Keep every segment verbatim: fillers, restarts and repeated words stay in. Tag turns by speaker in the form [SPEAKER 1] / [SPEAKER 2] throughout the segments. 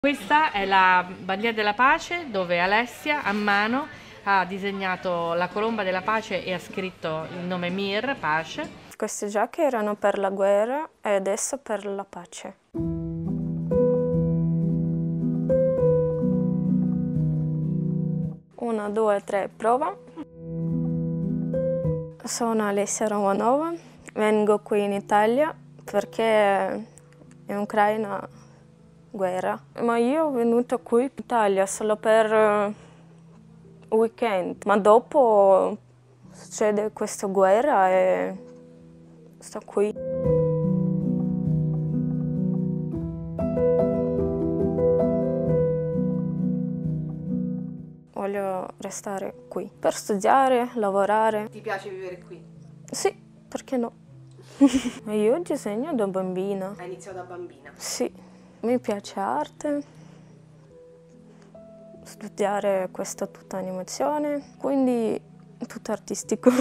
[SPEAKER 1] Questa è la bandiera della pace dove Alessia a mano ha disegnato la colomba della pace e ha scritto il nome Mir, pace.
[SPEAKER 2] Queste giacche erano per la guerra e adesso per la pace. Una, due, tre, prova. Sono Alessia Romanova, vengo qui in Italia perché in Ucraina guerra. Ma io ho venuto qui in Italia solo per un weekend, ma dopo succede questa guerra e sto qui. Voglio restare qui per studiare, lavorare.
[SPEAKER 3] Ti piace vivere qui?
[SPEAKER 2] Sì, perché no? Io disegno da bambina.
[SPEAKER 3] Hai iniziato da bambina?
[SPEAKER 2] Sì. Mi piace arte, studiare questa tutta animazione, quindi tutto artistico.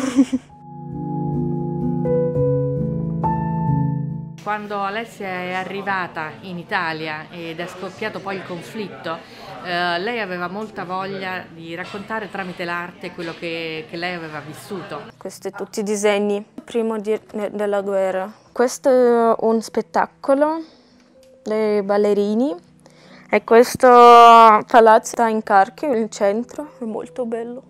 [SPEAKER 1] Quando Alessia è arrivata in Italia ed è scoppiato poi il conflitto, eh, lei aveva molta voglia di raccontare tramite l'arte quello che, che lei aveva vissuto.
[SPEAKER 2] Questi tutti i disegni prima di, della guerra. Questo è un spettacolo dei ballerini e questo palazzo sta in Kharkiv, il centro, è molto bello.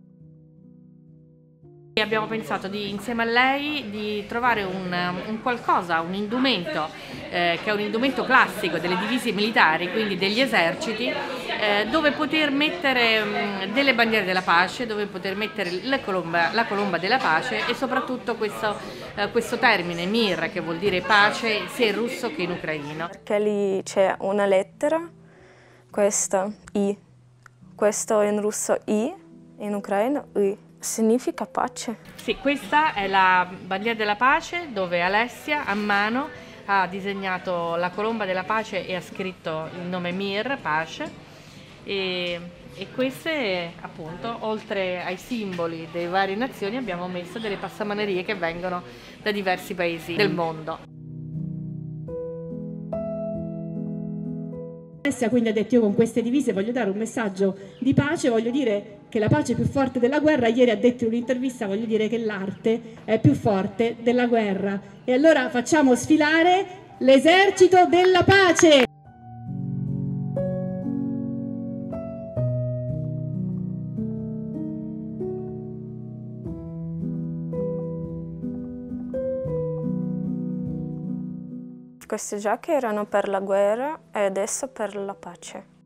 [SPEAKER 1] Abbiamo pensato di, insieme a lei di trovare un, un qualcosa, un indumento, eh, che è un indumento classico delle divise militari, quindi degli eserciti, eh, dove poter mettere mh, delle bandiere della pace, dove poter mettere la colomba, la colomba della pace e soprattutto questo, eh, questo termine Mir, che vuol dire pace sia in russo che in ucraino.
[SPEAKER 2] Perché lì c'è una lettera, questa I, questo in russo I, in ucraino I. Significa pace.
[SPEAKER 1] Sì, questa è la bandiera della pace dove Alessia a mano ha disegnato la colomba della pace e ha scritto il nome Mir, pace. E, e queste, appunto, oltre ai simboli delle varie nazioni, abbiamo messo delle passamanerie che vengono da diversi paesi del mondo.
[SPEAKER 4] Alessia quindi ha detto: io con queste divise voglio dare un messaggio di pace, voglio dire che la pace è più forte della guerra. Ieri ha detto in un'intervista: voglio dire che l'arte è più forte della guerra. E allora facciamo sfilare l'esercito della pace!
[SPEAKER 2] Queste giacche erano per la guerra e adesso per la pace.